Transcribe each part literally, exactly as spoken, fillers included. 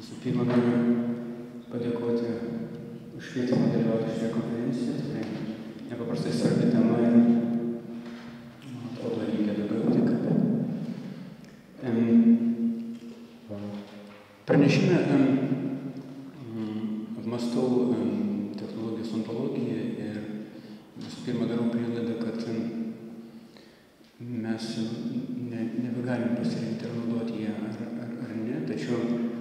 Visų pirma, noriu padėkoti už kvietimą dalyvauti šioje konferencijoje. Tikrai nepaprastai svarbi tema ir, man atrodo, reikia daugiau tik apie. Pranešime apmąstau technologijos ontologiją ir visų pirma darau prielaidą, kad mes ne, nebegalim pasirinkti ar naudoti ją ar, ar, ar ne, tačiau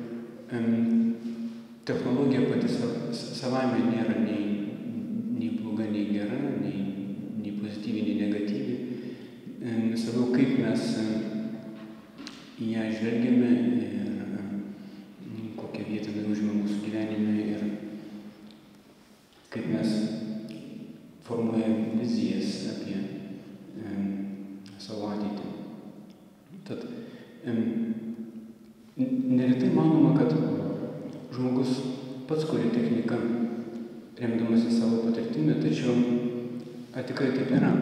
technologija pati savaime nėra nei, nei bloga, nei gera, nei, nei pozityvi, nei negatyvi. Svarbiau, kaip mes į ją žvelgiame ir kokią vietą jinai užima mūsų gyvenime ir kaip mes formuojame vizijas apie savo ateitį. Tad neretai manoma, kad žmogus pats kuria techniką, remdamasi savo patirtimi, tačiau ar tikrai taip yra?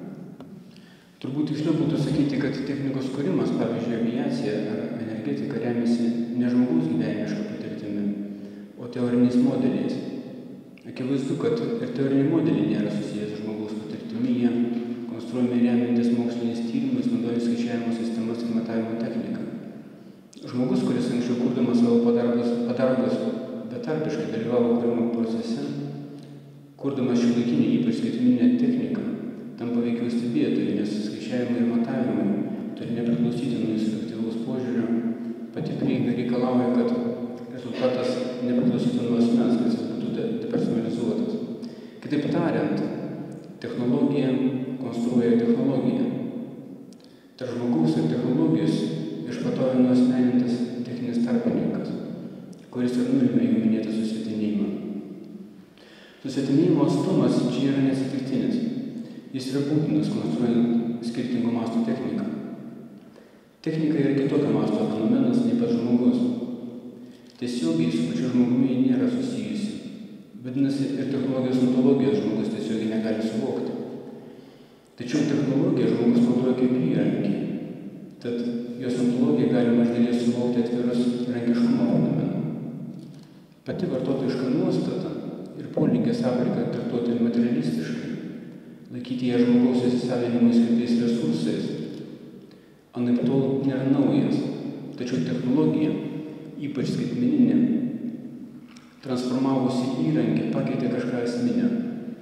Turbūt tiksliau būtų sakyti, kad technikos kūrimas, pavyzdžiui, aviacija ar energetika remiasi ne žmogaus gyvenimiška patirtimi, o teoriniais modeliais. Akivaizdu, kad ir teoriniai modeliai nėra susijęs su žmogaus patirtimi, jie konstruojami remiantis moksliniais tyrimais, naudojant skaičiavimo sistemas ir matavimo techniką. Žmogus, kuris anksčiau kurdamas savo padarbus, padarbus betarpiškai dalyvavo kūrimo procese, kurdamas šiuolaikinę, ypač skaitmeninę techniką, tampa veikiau stebėtojai, nes skaičiavimai ir matavimai turi nepriklausyti nuo subjektyvaus požiūrio, pati prieiga reikalauja, kad rezultatas nepriklausytų nuo asmens, kad jis būtų depersonalizuotas. Kitaip tariant, technologija konstruoja technologiją. Tarp žmogaus ir technologijos išpatovino asmenintis techninis tarpininkas, kuris ir nulėmė jau minėtą susvetimėjimą. Susvetimėjimo atstumas čia yra neatsitiktinis. Jis yra būtinas konstruojant skirtingų mastų techniką. Technika yra kitokio masto fenomenas nei pats žmogus. Tiesiogiai su pačiu žmogumi nėra susijusi. Vadinasi, ir technologijos ontologijos žmogus tiesiogiai negali suvokti. Tačiau technologiją žmogus naudoja kaip įrankį. Tad jos ontologiją galima iš dalies suvokti atvirus rankiškumo fenomenu. Pati vartotojiška nuostata ir polinkis aplinką traktuoti materialistiškai, laikyti ją žmogaus įsisavinimui skirtais resursais, anaiptol nėra naujas, tačiau technologija, ypač skaitmeninė, transformavusi įrankį, pakeitė kažką esminę.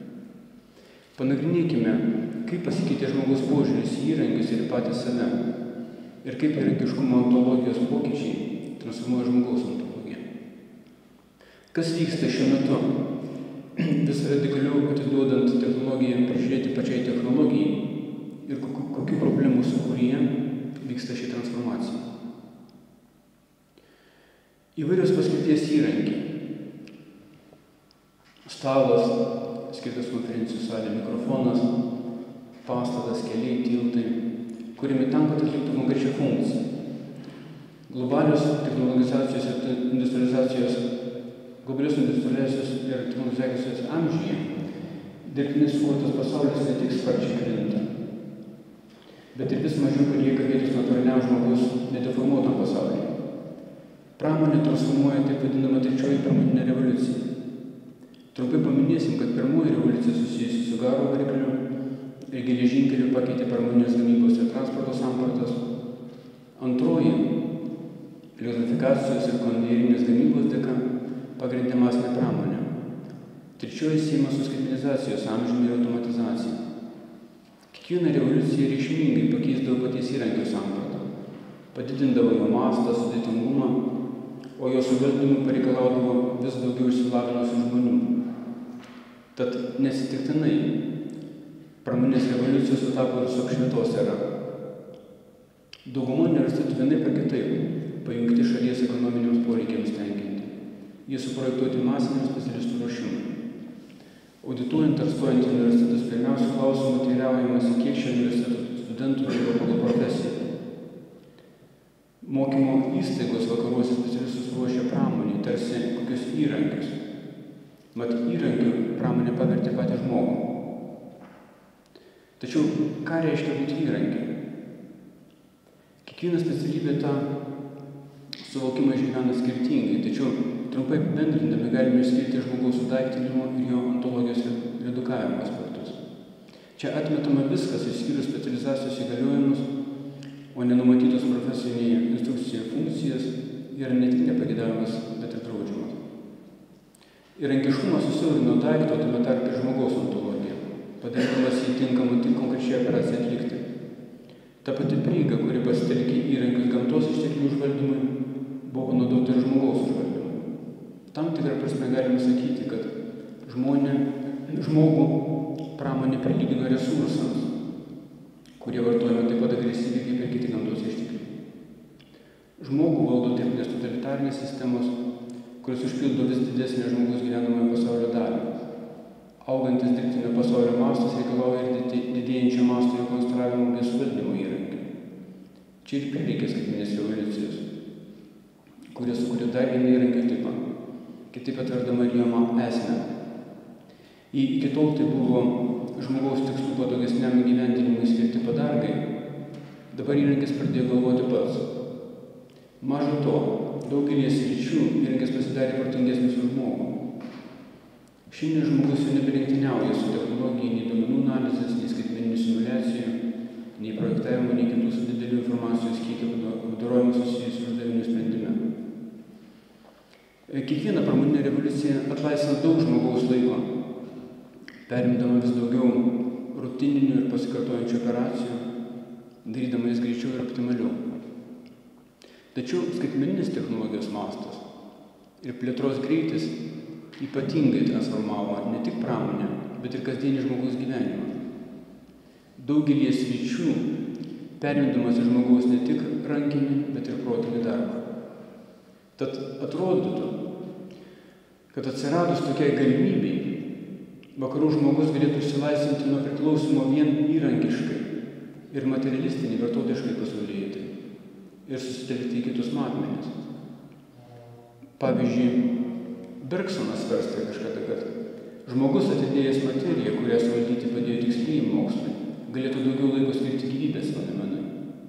Panagrinėkime, kaip pasikeitė žmogaus požiūris į įrankius ir patį save. Ir kaip įrankiškumo ontologijos pokyčiai transformuoja žmogaus ontologiją. Kas vyksta šiuo metu? Vis radikaliau atiduodant technologiją, prižiūrėti pačiai technologijai ir kokių problemų sukūryje vyksta ši transformacija. Įvairios paskirties įrankiai. Stalas, skirtas konferencijų salė, mikrofonas, pastatas, keliai, tiltai, kuriami tam, kad atliktų konkrečią funkciją. Globalios technologizacijos ir industrializacijos, globalios industrializacijos ir technologizacijos amžiuje dirbtinis sukurtas pasaulis ne tik sparčiai plinta, bet ir vis mažiau palieka vietos natūraliam žmogaus nedeformuotam pasaulyje. Pramonė transformuoja taip vadinamą trečioji pramoninė revoliucija. Trumpai paminėsim, kad pirmoji revoliucija susijusi su garo varikliu ir geležinkeliu pakeitė pramoninės gamybos ir transporto sampratas. Antroji elektrifikacijos ir konvejerinės gamybos dėka pagrindė masinę pramonę. Trečioji siejama su skaitmenizacijos amžiumi ir automatizacija. Kiekviena revoliucija reikšmingai pakeisdavo paties įrankio sampratą, padidindavo jo mastą, sudėtingumą, o jo suvaldymui pareikalaudavo vis daugiau išsilavinusių žmonių. Tad neatsitiktinai pramoninės revoliucijos sutapo ir su apšvietos era. Dauguma universitetų vienaip ar kitaip pajungti šalies ekonominiams poreikiams tenkinti. Jie suprojektuoti masiniam specialistų ruošimui. Audituojant ar stojant į universitetus, pirmiausia klausimų teiraujamasi, kiek šio universitetų studentų dirba pagal profesiją. Mokymo įstaigos vakaruose specialistus ruošia pramonį, tarsi kokius įrankius. Mat įrankių pramonė pavertė patį žmogų. Tačiau ką reiškia būti įrankiu? Kiekviena specialybė tą suvokimai išgyvena skirtingai, tačiau trumpai apibendrindami galime išskirti žmogaus sudaiktinimo ir jo ontologijos redukavimo aspektus. Čia atmetama viskas išskyrus specializacijos įgaliojimus, o nenumatytos profesinėje instrukcijoje funkcijas yra ne tik nepageidavimas, bet ir draudžiamas. Įrankiškumas susiaurino daikto, tame tarpe žmogaus ontologiją, padarydamas jį tinkamą tik konkrečiai operaciją atlikti. Ta pati prieiga, kuri pasitelkė įrankius gamtos išteklių užvaldymui, buvo panaudota ir žmogaus užvaldymui. Tam tikrą prasme galime sakyti, kad žmonė, žmogų pramonė prilygino resursams, kurie vartojami taip pat agresyviai kaip ir kiti gamtos ištekliai. Žmogų valdo dirbtinės totalitarinės sistemos, kurios užpildo vis didesnę žmogus gyvenamojo pasaulio dalį. Augantis dirbtinio pasaulio mastas reikalauja ir didėjančio masto jo konstravimo bei suvaldymo įrankių. Čia ir prireikia skaitmeninės revoliucijos, kurie sukuria dar vieną įrankių tipą, kitaip atverdama ir jo esmę. Iki tol tai buvo žmogaus tikslų patogesniam įgyvendinimui skirti padargai, dabar įrankis pradėjo galvoti pats. Maža to, daugelį sričių įrankis pasidarė protingesnis už žmogų. Šiandien žmogus jau nebelenktyniauja su technologija, nei duomenų analizės, nei skaitmeninių simuliacijų, nei projektavimo, nei kitų su dideliu informacijos kiekio apdorojimu susijusiu uždavinių sprendime. Kiekviena pramoninė revoliucija atlaisvina daug žmogaus laiko, perimdama vis daugiau rutininių ir pasikartojančių operacijų, darydama jas greičiau ir optimaliau. Tačiau skaitmeninės technologijos mastas ir plėtros greitis ypatingai transformavo ne tik pramonę, bet ir kasdienį žmogaus gyvenimą. Daugelį sričių perimdamas iš žmogaus ne tik rankinį, bet ir protinį darbą. Tad atrodytų, kad atsiradus tokiai galimybei, vakarų žmogus galėtų išsilaisvinti nuo priklausimo vien įrankiškai ir materialistinį vartotojiškai pasaulėjitai ir susitelkti į kitus matmenis. Pavyzdžiui, Bergsonas svarstė kažkada, kad žmogus atidėjęs materiją, kurią suvaldyti padėjo tikslieji mokslai, galėtų daugiau laiko skirti gyvybės fenomenui.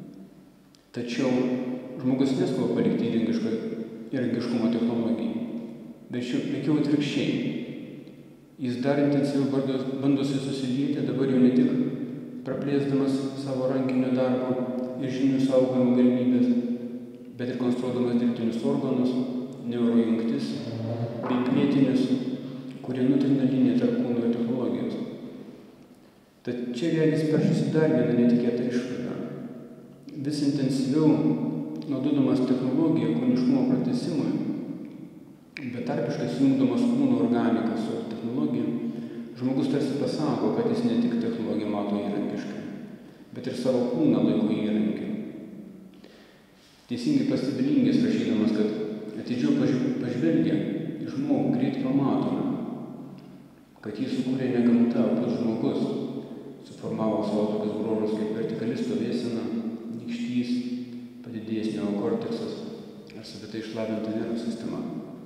Tačiau žmogus neskuba palikti įrankiškumo technologijai, bet veikiau atvirkščiai. Jis dar intensyviau bandosi susilieti, dabar jau ne tik praplėsdamas savo rankinio darbo ir žinių saugojimo galimybės, bet ir konstruodamas dirbtinius organus, neurojungtis bei plėtinius, kurie nutrina liniją tarp kūno ir technologijos. Tad čia regis peršasi dar vieną netikėtą išvadą. Vis intensyviau naudodamas technologiją kūniškumo pratesimui, betarpiškai sujungdamas kūno organiką su technologija, žmogus tarsi pasako, kad jis ne tik technologiją mato įrankiškai, bet ir savo kūną laiko įrankį. Teisingai pastebi Lingis rašydamas, kad atidžiau pažvelgia į žmogų, greit pamatome, kad jį sukūrė ne gamta, o pats žmogus, suformavo savo tokius bruožus kaip vertikali stovėsena, nykštys, padidėjęs neokorteksas ar savitai išlavinta nervų sistema.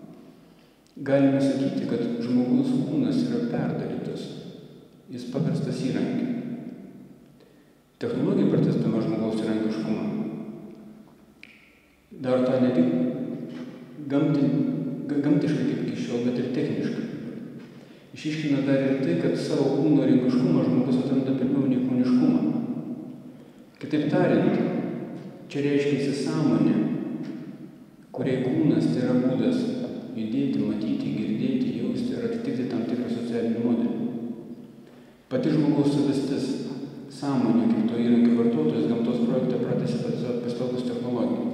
Galime sakyti, kad žmogaus kūnas yra perdarytas, jis paverstas įrankį. Technologija pratęsdama žmogaus įrankiškumą daro tą ne tik gamti, gamtiškai kaip iki šiol, bet ir techniškai. Išiškina dar ir tai, kad savo kūno įrankiškumą žmogus atranda pirmiau nei kūniškumą. Kitaip tariant, čia reiškia sąmonė, kuriai kūnas tai yra būdas judėti, matyti, girdėti, jausti ir atitikti tam tikrą socialinį modelį. Pati žmogaus savastis, sąmonė, kaip to įrankio vartotojas, gamtos projektą pratęsė pasitelkus technologiją.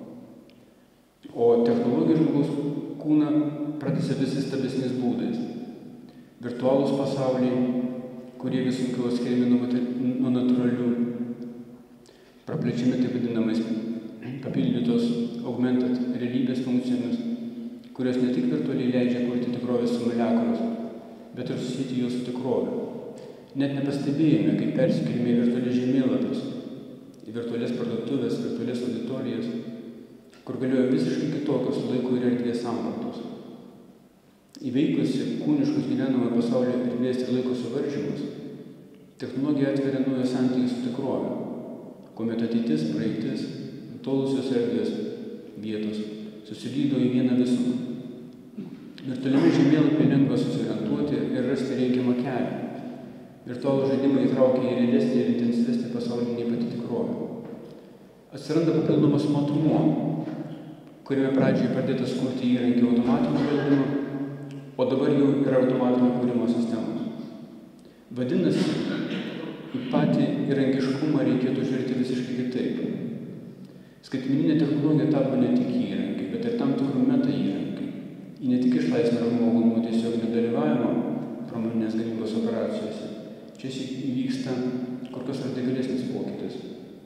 O technologija žmogaus kūną pratęsė vis stabesniais būdais. Virtualūs pasauliai, kurie vis sunkiau atskiriami nuo natūralių, praplečiami taip vadinamais papildytos augmented realybės funkcijomis, kurios ne tik virtualiai leidžia kurti tikrovės simuliakrus, bet ir susijęti juos su tikrove. Net nepastebėjome, kaip persikėlėme į virtualias žemėlapius, į virtualias parduotuvės, virtualias auditorijas, kur galėjo visiškai kitokios laiko ir erdvės sampratos. Įveikusi kūniškus gyvenamojo pasaulio erdvės ir laiko suvaržymus, technologija atveria naują santykį su tikrove, kuomet ateitis, praeitis, tolusios erdvės vietos susilydo į vieną visumą. Virtualiame žemėlapyje lengva susiorientuoti ir rasti reikiamą kelią. Virtualų žaidimą įtraukia į realesnį ir intensyvesnį pasaulinį nei pati tikrovė. Atsiranda papildomas matmuo, kuriame pradžioje pradėtas kurti įrankį automatinio valdymo, o dabar jau yra automatinio kūrimo sistemos. Vadinasi, į patį įrankiškumą reikėtų žiūrėti visiškai kitaip. Skaitmeninė technologija tapo ne tik įrankiai, bet ir tam tikrų meta įrankiai. Ji ne tik išlaisvina žmogų nuo tiesioginio dalyvavimo pramoninės gamybos operacijose. Čia įvyksta kur kas radikalesnis pokytis.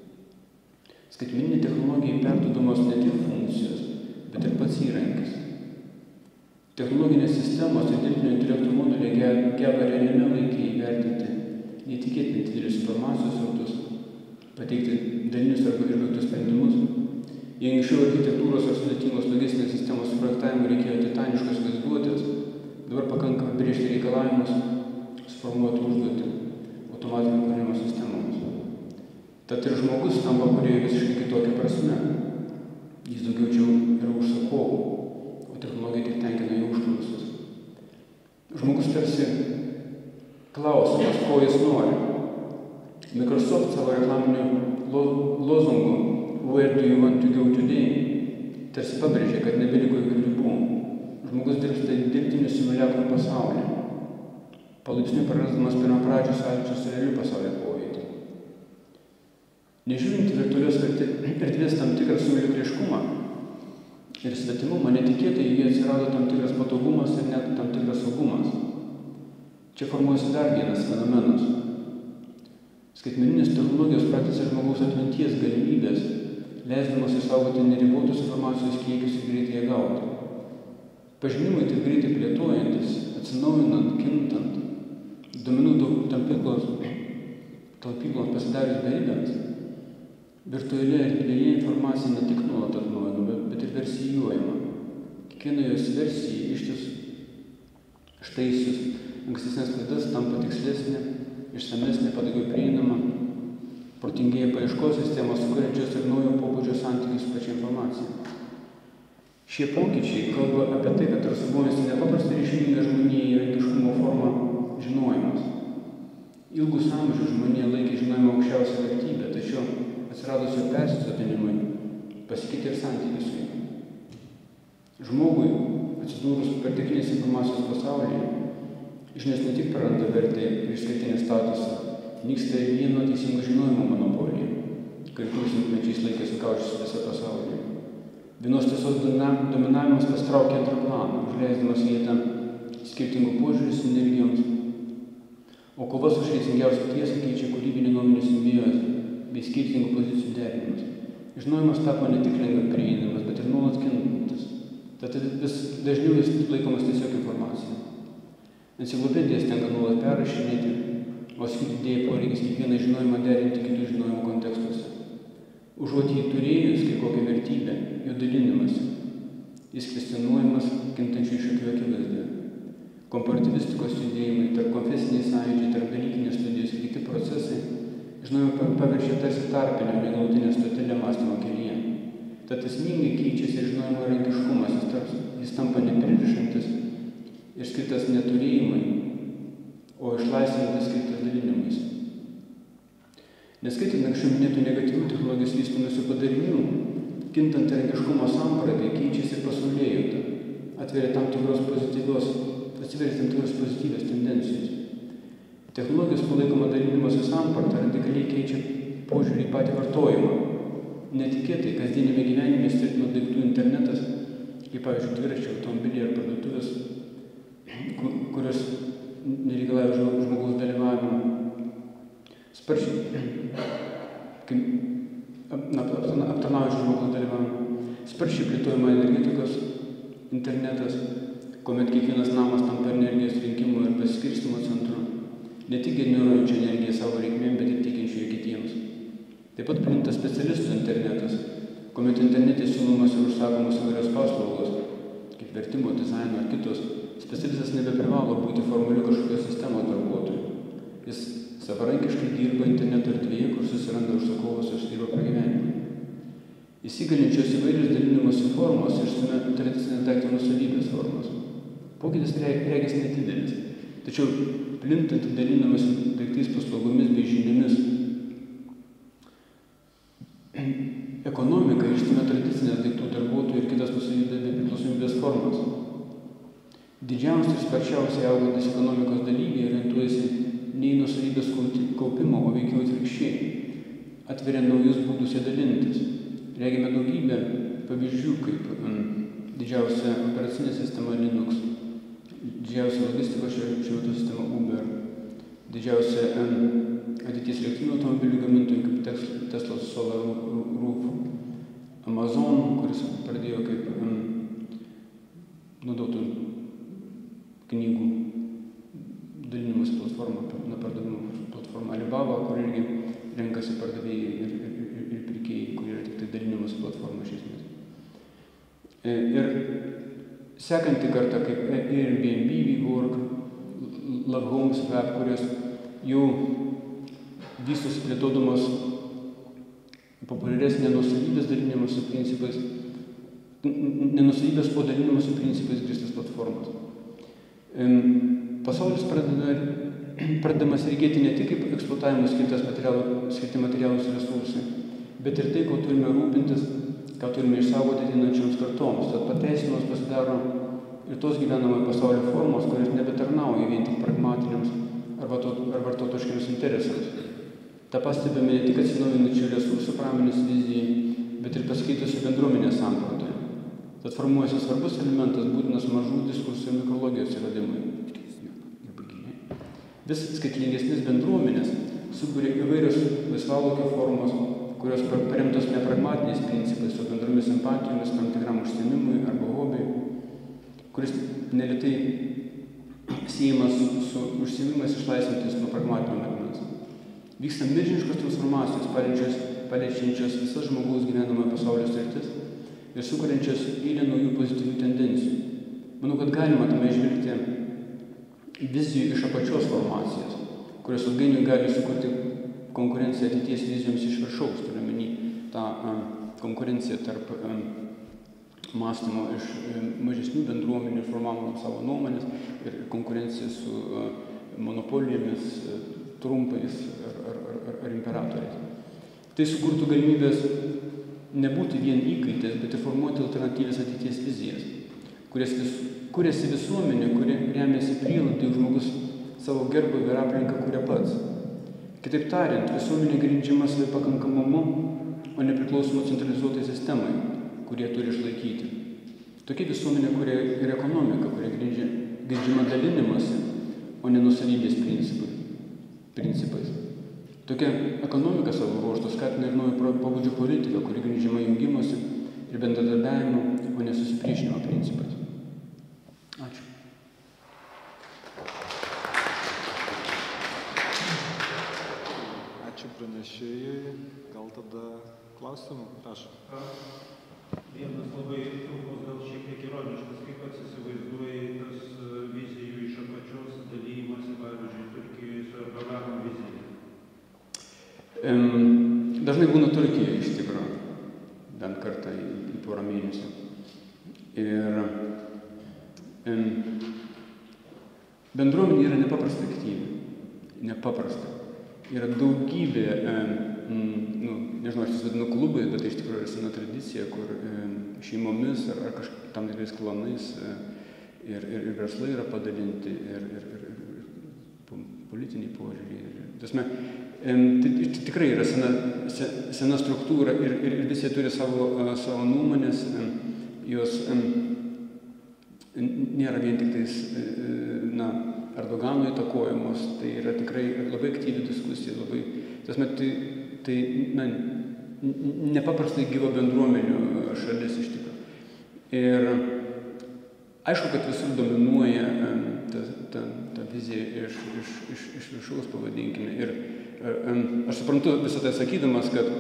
Skaitmeninė technologija perduodamos ne tik funkcijos, bet ir pats įrankis. Technologinės sistemos ir dirbtinio intelekto moduliai geba realiame laike įvertinti neįtikėtinai didelius informacijos srautus, pateikti dalinius arba išbaigtus sprendimus. Jei anksčiau architektūros ar sudėtingos logistinės sistemos suprojektavimui reikėjo titaniškos vaizduotės, dabar pakanka apibrėžti reikalavimus, suformuoti užduotį automatinio kūrimo sistemoms. Tad ir žmogus tampa kūrėjų visiškai kitokia prasme. Jis daugiau čia yra užsakovų, o technologija tik tenkina jų užklausas. Žmogus tarsi klausimas, ko jis nori. Microsoft savo reklaminiu lozungu Where do you want to go today? Tarsi pabrėžė, kad nebeliko jokių ribų. Žmogus dirbsta dirbtinių simuliakrų pasaulyje, palaipsniui prarasdamas pirmapradžio sąlyčio su realiu pasaulio poveikį. Nežiūrint virtualios erdvės tam tikrą sumiliukriškumą ir svetimumą, netikėtai jie atsirado tam tikras patogumas ir net tam tikras saugumas. Čia formuojasi dar vienas fenomenas. Skaitmeninės technologijos pratęsia žmogaus atminties galimybės, leisdamas išsaugoti neribotus informacijos kiekius ir greitai ją gauti. Pažinimui taip greitai plėtojantis, atsinaujinant, kintant, duomenų talpyklos, talpyklos pasidarius beribėms, virtualioje erdvėje informacija ne tik nuolat atnaujinama, bet ir versijuojama. Kiekviena jos versija ištis ištaisius ankstesnės klaidas tampa tikslesnė, išsamesnė, patogiau prieinama, protingėja paieškos sistemos, sukuriančios ir naujo pobūdžio santykius su pačia informacija. Šie pokyčiai kalba apie tai, kad transformuojasi nepaprastai reikšminga žmonijai įrankiškumo forma žinojimas. Ilgus amžius žmonija laikė žinojimą aukščiausią vertybę, tačiau atsiradus jo persisotinimui pasikeitė ir santykis su juo. Žmogui, atsidūrus perteklinės informacijos pasaulyje, žinios ne tik praranda vertę ir išskirtinį statusą, nyksta ir vieno teisingo žinojimo monopolija, kuri tūkstantmečiais laikė sukaučiusi visą pasaulį. Vienos tiesos dominavimas pastraukia antrą planą, užleisdamas vietą skirtingų požiūrių sinergijoms, o kovas už teisingiausią tiesą keičia kūrybinį nuomonių simbiozę bei skirtingų pozicijų derinimas. Žinojimas tapo ne tik lengvai prieinamas, bet ir nuolat kintantis. Tad vis dažniau jis laikomas tiesiog informacija. Enciklopedijas tenka nuolat perrašinėti, o skirti didėja poreikis kiekvieną žinojimą derinti kitų žinojimo kontekstuose. Užuot jį turėjus kaip kokią vertybę, jo dalinimasi, jis kvestionuojamas kintančių iššūkių akivaizdoje. Komparatyvistikos judėjimai, tarp konfesiniai sąjūdžiai, tarp dalykinės studijos ir kiti procesai žinojimą paverčia tarsi tarpinio negalutinę stotelę mąstymo kelyje. Tad esmingai keičiasi ir žinojimo įrankiškumas, jis, tarp, jis tampa nepririšantis ir skirtas neturėjimai, o išlaisvinantis skirtas dalinimais. Neskaitant anksčiau minėtų negatyvių technologijos vystymosi padarinių, kintant įrankiškumo sampratai keičiasi ir pasaulėjauta, atveria tam tikros pozityvios, atsiveria tam tikros pozityvios tendencijos. Technologijos palaikoma dalinimosi samprata radikaliai keičia požiūrį į patį vartojimą. Netikėtai, kasdienėme gyvenime stirtino daiktų internetas, kaip pavyzdžiui dviračiai, automobiliai ar parduotuvės, kurios nereikalauja žmogaus dalyvavimo. Sparčiai, aptarnaujančių žmogaus dalyvavimo. Sparčiai plėtojama energetikos internetas, kuomet kiekvienas namas tampa energijos rinkimo ir pasiskirstymo centru. Ne tik generuojančių energiją savo reikmėm, bet ir teikiančių ją kitiems. Taip pat plinta specialistų internetas, kuomet internete siūlomas ir užsakomos įvairios paslaugos, kaip vertimo, dizaino ar kitos. Specialistas nebeprivalo būti formaliu kažkokios sistemos darbuotoju. Jis savarankiškai dirba interneto erdvėje, kur susiranda užsakovus ir uždirba pragyvenimą. Įsigalinčios įvairios dalinimosi formos išstumia tradicinės daikto nuosavybės formos. Pokytis regis nedidelis, tačiau plintant dalinimosi daiktais, paslaugomis bei žiniomis, ekonomika išstumia tradicinės daiktų, darbuotojų ir kitas nuosavybės bei priklausomybės formas. Didžiausiai ir sparčiausiai augantis ekonomikos dalyviai orientuojasi ne į nuosavybės kaupimą, o veikiau atvirkščiai, atveria naujus būdus ją dalintis. Regime daugybę pavyzdžių, kaip um, didžiausia operacinė sistema Linux, didžiausia logistikos šiuo metu sistema Uber, didžiausia um, ateities elektrinių automobilių gamintojų kaip Tesla Solar Roof, Amazon, kuris pradėjo kaip um, naudotų knygų dalinimosi platforma, na, pardavimo platforma Alibaba, kur irgi renkasi pardavėjai ir, ir, ir, ir pirkėjai, kur yra tik tai dalinimosi platforma šiais metais. Ir sekanti karta kaip Airbnb, WeWork, Love Homes, Web, kurios jau vystosi plėtodamos populiaresnė nuosavybės dalinimosi principais, nenuosavybės, o dalinimosi principais grįstas platformas. Pasaulis pradeda, pradedamas regėti ne tik kaip eksploatavimo skirtas materialų, skirti materialūs resursai, bet ir tai, ko turime rūpintis, ką turime išsaugoti ateinančioms kartoms. Tad pateisinimas pasidaro ir tos gyvenamojo pasaulio formos, kurios nebetarnauja vien tik pragmatiniams ar vartotoškiams interesams. Ta pastebime ne tik atsinaujinančių resursų pramonės vizijai, bet ir pasikeitusių bendruomenės sampratoje. Tad formuojasi svarbus elementas būtinas mažų diskursų ir mikrologijos atsiradimui. Vis skaitlingesnės bendruomenės suburia įvairios laisvalaikio formos, kurios paremtos ne pragmatiniais principais, o bendromis empatijomis tam tikram užsiėmimui arba hobiui, kuris neretai siejamas su užsiėmimais išlaisvintis nuo pragmatinio matmens. Vyksta milžiniškos transformacijos, paliečiančios visas žmogaus gyvenamojo pasaulio sritis ir sukuriančios eilę naujų pozityvių tendencijų. Manau, kad galima tame žvelgti vizijų iš apačios formacijas, kurios ilgainiui gali sukurti konkurenciją ateities vizijoms iš viršaus, turiu omeny tą um, konkurenciją tarp um, mąstymo iš um, mažesnių bendruomenių, formavimo savo nuomonės ir konkurencija su uh, monopolijomis, uh, trumpais ar, ar, ar, ar imperatoriais. Tai sukurtų galimybės nebūti vien įkaitės, bet ir formuoti alternatyvės ateities vizijas, kurias vis, kuriasi visuomenė, kuri remiasi prielaidai, žmogus savo gerbūvį ir aplinką kuria pats. Kitaip tariant, visuomenė grindžiama savipakankamumu, o nepriklausoma centralizuotai sistemai, kurie turi išlaikyti. Tokia visuomenė kuria ir ekonomika, kuria grindžiama dalinimasi, o ne nuosavybės principais. Tokia ekonomika savo ruožtu skatina ir naujo pobūdžio politiką, kuri grindžiama jungimosi ir bendradarbiavimo, o ne susipriešinimo principais. Ačiū. Ačiū pranešėjai. Gal tada klausimų? Prašau. Vienas labai trumpas, gal šiek tiek ironiškas, kaip pats įsivaizduoji tas vizijų iš apačios dalymasi, pavyzdžiui, Turkijoje su Erdogano vizija? Dažnai būna Turkija iš tikro, bent kartą į, į porą mėnesių. Ir em, bendruomenė yra nepaprastai aktyvi, nepaprastai. Yra daugybė, em, nu, nežinau, aš jas vadinu klubai, bet tai iš tikrųjų yra sena tradicija, kur em, šeimomis ar, ar kažkaip tam tikrais klanais ir, ir, ir verslai yra padalinti, ir, ir, ir, ir politiniai požiūriai. Tasme, tai tikrai yra sena, sena struktūra ir, ir, ir visi turi savo, savo nuomonės, jos nėra vien tik tais, na, Erdogano įtakojamos, tai yra tikrai labai aktyvi diskusija, labai, tasme, tai, tai na, nepaprastai gyva bendruomenių šalis iš tikrųjų. Ir aišku, kad visur dominuoja ta, ta, ta vizija iš, iš, iš, iš viršaus, pavadinkime. Ir aš suprantu visą tai sakydamas, kad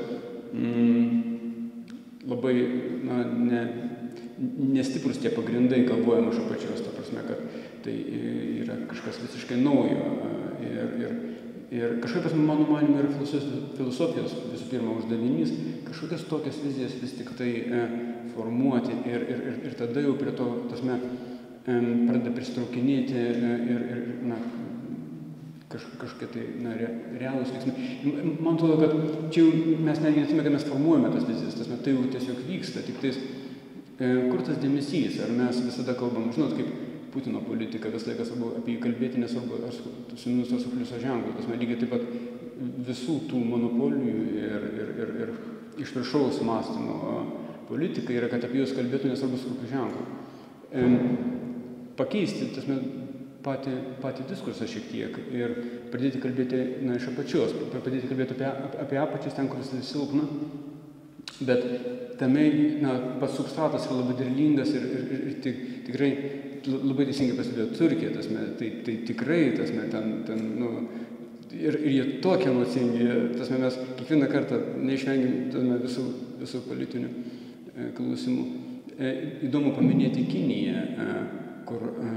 mm, labai na, ne, nestiprus tie pagrindai galvojama iš apačios, ta prasme, kad tai yra kažkas visiškai naujo. Ir, ir Ir kažkaip, mano manimu, yra filosofijos visų pirma uždavinys, kažkokias tokias vizijas vis tik tai e, formuoti ir, ir, ir, ir tada jau prie to, tasme, e, pradeda pristraukinėti e, ir, ir na, kaž, kažkokie tai na, re, realūs veiksmai. Man atrodo, kad čia jau mes netgi nesime, kad mes formuojame tas vizijas, tasme, tai jau tiesiog vyksta, tik tais e, kur tas dėmesys, ar mes visada kalbam, žinot, kaip Putino politika, vis laikas svarbu apie jį kalbėti, nesvarbu, ar su, su minus ar su pliuso ženklu. Tas man lygiai taip pat visų tų monopolijų ir, ir, ir, ir iš viršaus mąstymo politika yra, kad apie juos kalbėtų nesvarbu su kokiu ženklu. E, pakeisti tas man, patį, patį diskursą šiek tiek ir pradėti kalbėti na, iš apačios, pradėti kalbėti apie, apie apačias ten, kuris silpna, bet tame na, pats substratas yra labai derlingas ir, ir, ir, ir tik, tikrai labai teisingai pastebėjo Turkija, tasme, tai, tai tikrai, tasme, ten, ten, nu, ir, ir jie tokie emocingi, tasme, mes kiekvieną kartą neišvengiam tasme, visų, visų politinių e, klausimų. E, įdomu paminėti Kiniją, e, kur e,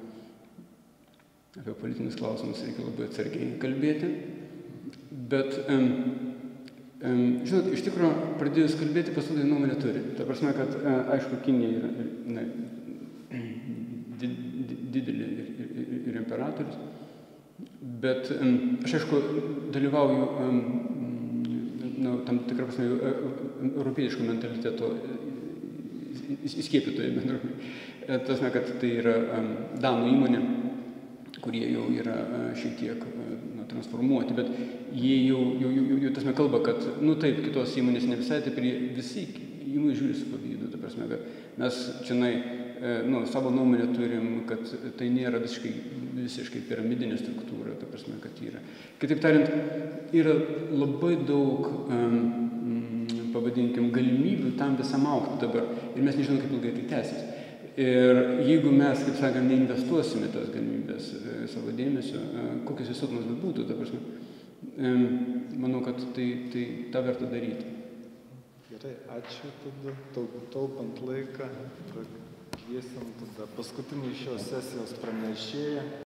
apie politinius klausimus reikia labai atsargiai kalbėti, bet, e, e, žinot, iš tikrųjų, pradėjus kalbėti, pasaulyje nuomonę turi. Ta prasme, kad, e, aišku, Kinija yra, ne, didelį ir, ir, ir, ir imperatorius. Bet um, aš, aišku, dalyvauju um, nu, tam tikrą prasme europietiško mentaliteto įskiepytoje bendruomenėje. Tasme, kad tai yra um, danų įmonė, kurie jau yra uh, šiek tiek uh, nu, transformuoti, bet jie jau, jau, jau, jau tasme kalba, kad, nu taip, kitos įmonės ne visai, taip ir visi įmonė žiūri su pavydu. Ta prasme, kad mes čianai nu, savo nuomonę turim, kad tai nėra visiškai, visiškai piramidinė struktūra, ta prasme, kad yra. Kitaip tariant, yra labai daug, um, pavadinkim, galimybių tam visam augti dabar ir mes nežinom, kaip ilgai tai tęsis. Ir jeigu mes, kaip sakant, neinvestuosime tas galimybės e, savo dėmesio, e, kokios jis silpnas būtų, ta prasme, e, manau, kad tai, tai tą verta daryti. Gerai, ačiū tada, taupant laiką. Kviesim tada paskutinį šios sesijos pranešėją.